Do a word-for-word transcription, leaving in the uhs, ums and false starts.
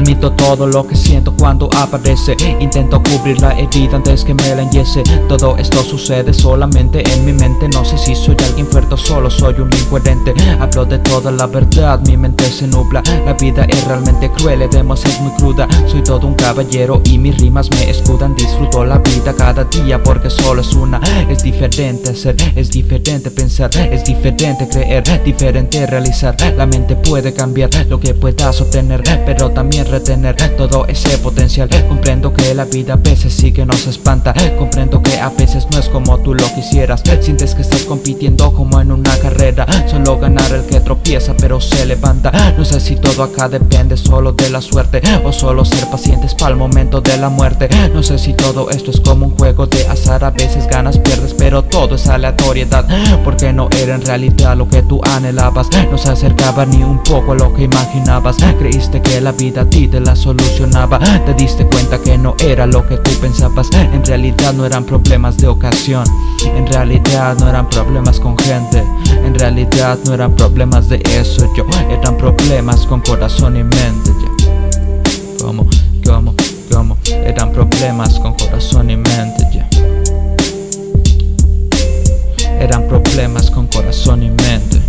Limito todo lo que siento cuando aparece. Intento cubrir la herida antes que me la enyese. Todo esto sucede solamente en mi mente. No sé si soy alguien fuerte o solo soy un incoherente. Hablo de toda la verdad, mi mente se nubla. La vida es realmente cruel, además es muy cruda. Soy todo un caballero y mis rimas me escudan. Disfruto la vida cada día porque solo es una. Es diferente ser, es diferente pensar, es diferente creer, diferente realizar. La mente puede cambiar lo que puedas obtener, pero también retener todo ese potencial. Comprendo que la vida a veces sí que nos espanta. Comprendo que a veces no es como tú lo quisieras. Sientes que estás compitiendo como en una carrera. Solo ganar el que tropieza pero se levanta. No sé si todo acá depende solo de la suerte o solo ser pacientes para el momento de la muerte. No sé si todo esto es como un juego de azar. A veces ganas, pierdes, pero todo es aleatoriedad, porque no era en realidad lo que tú anhelabas. No se acercaba ni un poco a lo que imaginabas. Creíste que la vida a ti te la solucionaba. Te diste cuenta que no era lo que tú pensabas. En realidad no eran problemas de ocasión. En realidad no eran problemas con gente. En realidad no eran problemas de eso yo. Eran problemas con corazón y mente. Yeah. Como, como, como. Eran problemas con corazón y mente. Yeah. Eran problemas con corazón y mente.